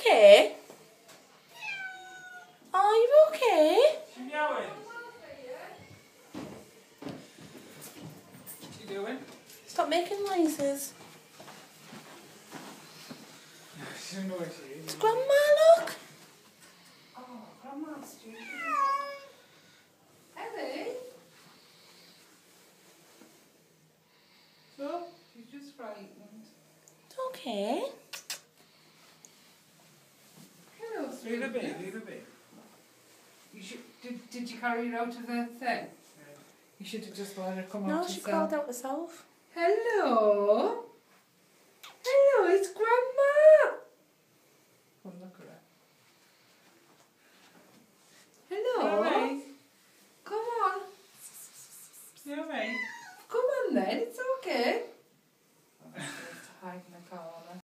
okay? Are you okay? She's meowing. What's she doing? Stop making noises. She doesn't know where she is. It's Grandma, look. Oh, Grandma's stupid. Ellie? So, she's just frightened. It's okay. Hello, Leave sweetie. a bit, leave a bit. You should, did you carry her out of the thing? Yeah. You should have just let her come No, out she herself. crawled out herself. Hello?